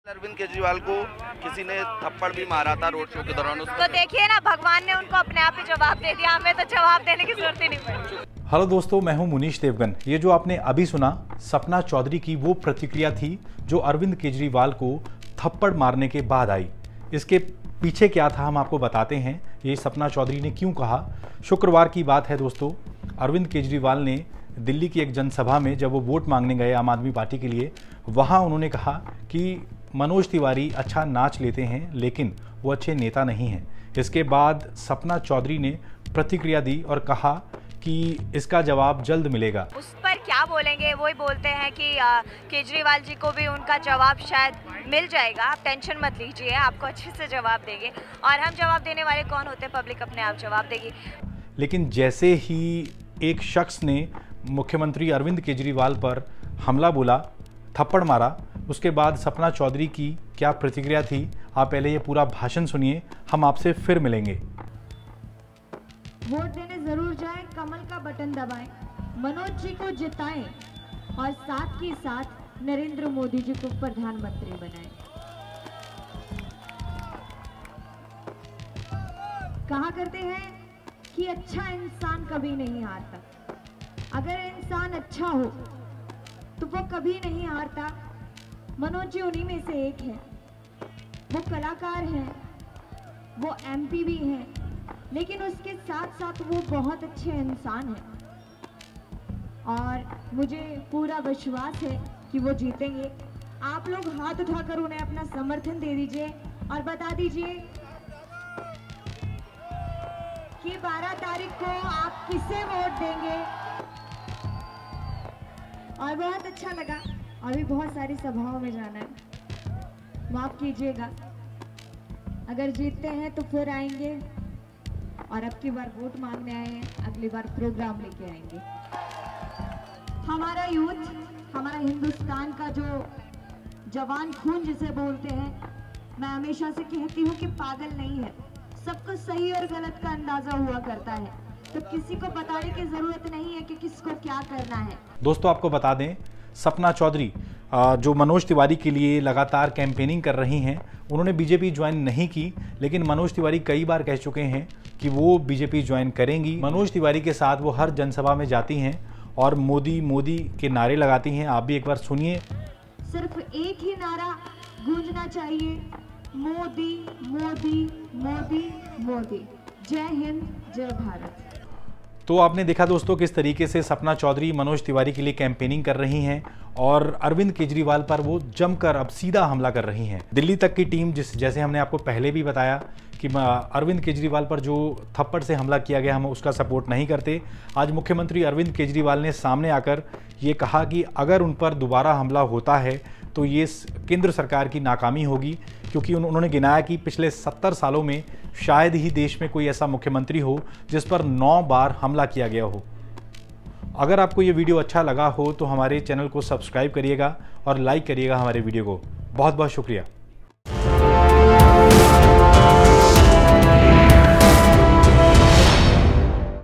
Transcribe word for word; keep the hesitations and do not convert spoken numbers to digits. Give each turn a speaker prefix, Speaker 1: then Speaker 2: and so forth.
Speaker 1: अरविंद केजरीवाल को किसी ने थप्पड़ भी मारा था रोड शो के दौरान।
Speaker 2: तो देखिए ना, भगवान ने उनको अपने आप ही जवाब दे दिया, हमें तो जवाब देने की जरूरत ही नहीं पड़ी।
Speaker 3: हेलो दोस्तों, मैं हूं मुनीश देवगन। ये जो आपने अभी सुना सपना चौधरी की वो प्रतिक्रिया थी जो अरविंद केजरीवाल को थप्पड़ मारने के बाद आई। इसके पीछे क्या था हम आपको बताते हैं। ये सपना चौधरी ने क्यों कहा। शुक्रवार की बात है दोस्तों, अरविंद केजरीवाल ने दिल्ली की एक जनसभा में जब वो वोट मांगने गए आम आदमी पार्टी के लिए, वहाँ उन्होंने कहा कि मनोज तिवारी अच्छा नाच लेते हैं लेकिन वो अच्छे नेता नहीं हैं। इसके बाद सपना चौधरी ने प्रतिक्रिया दी और कहा कि इसका जवाब जल्द मिलेगा।
Speaker 2: उस पर क्या बोलेंगे, वही बोलते हैं कि केजरीवाल जी को भी उनका जवाब शायद मिल जाएगा, आप टेंशन मत लीजिए, आपको अच्छे से जवाब देंगे। और हम जवाब देने वाले कौन होते हैं? पब्लिक अपने आप जवाब देगी।
Speaker 3: लेकिन जैसे ही एक शख्स ने मुख्यमंत्री अरविंद केजरीवाल पर हमला बोला, थप्पड़ मारा, उसके बाद सपना चौधरी की क्या प्रतिक्रिया थी, आप पहले ये पूरा भाषण सुनिए, हम आपसे फिर मिलेंगे।
Speaker 4: वोट देने जरूर जाएं, कमल का बटन दबाएं, मनोज जी को जिताएं और साथ ही साथ नरेंद्र मोदी जी को प्रधानमंत्री बनाएं। कहा करते हैं कि अच्छा इंसान कभी नहीं हारता। अगर इंसान अच्छा हो तो वो कभी नहीं हारता। मनोज जी उन्हीं में से एक है। वो कलाकार हैं, वो एमपी भी हैं, लेकिन उसके साथ साथ वो बहुत अच्छे इंसान हैं और मुझे पूरा विश्वास है कि वो जीतेंगे। आप लोग हाथ उठाकर उन्हें अपना समर्थन दे दीजिए और बता दीजिए कि बारह तारीख को आप किसे वोट देंगे। और बहुत अच्छा लगा, और भी बहुत सारी सभाओं में जाना है, माफ कीजिएगा। अगर जीतते हैं तो फिर आएंगे और अब की बार वोट मांगने आए हैं, अगली बार प्रोग्राम लेके आएंगे। हमारा यूथ, हमारा हिंदुस्तान का जो जवान खून जिसे बोलते हैं, मैं हमेशा से कहती हूँ कि पागल नहीं है। सबको सही और गलत का अंदाजा हुआ करता है, तो किसी को बताने की जरूरत नहीं है कि किसको क्या करना है।
Speaker 3: दोस्तों आपको बता दें, सपना चौधरी जो मनोज तिवारी के लिए लगातार कैंपेनिंग कर रही हैं, उन्होंने बीजेपी ज्वाइन नहीं की, लेकिन मनोज तिवारी कई बार कह चुके हैं कि वो बीजेपी ज्वाइन करेंगी। मनोज तिवारी के साथ वो हर जनसभा में जाती हैं और मोदी मोदी के नारे लगाती हैं। आप भी एक बार सुनिए।
Speaker 4: सिर्फ एक ही नारा गूंजना चाहिए, मोदी मोदी मोदी मोदी। जय हिंद, जय भारत।
Speaker 3: तो आपने देखा दोस्तों किस तरीके से सपना चौधरी मनोज तिवारी के लिए कैंपेनिंग कर रही हैं और अरविंद केजरीवाल पर वो जमकर अब सीधा हमला कर रही हैं। दिल्ली तक की टीम, जिस जैसे हमने आपको पहले भी बताया कि अरविंद केजरीवाल पर जो थप्पड़ से हमला किया गया, हम उसका सपोर्ट नहीं करते। आज मुख्यमंत्री अरविंद केजरीवाल ने सामने आकर ये कहा कि अगर उन पर दोबारा हमला होता है तो ये केंद्र सरकार की नाकामी होगी, क्योंकि उन्होंने गिनाया कि पिछले सत्तर सालों में शायद ही देश में कोई ऐसा मुख्यमंत्री हो जिस पर नौ बार हमला किया गया हो। अगर आपको ये वीडियो अच्छा लगा हो तो हमारे चैनल को सब्सक्राइब करिएगा और लाइक करिएगा हमारे वीडियो को। बहुत बहुत शुक्रिया।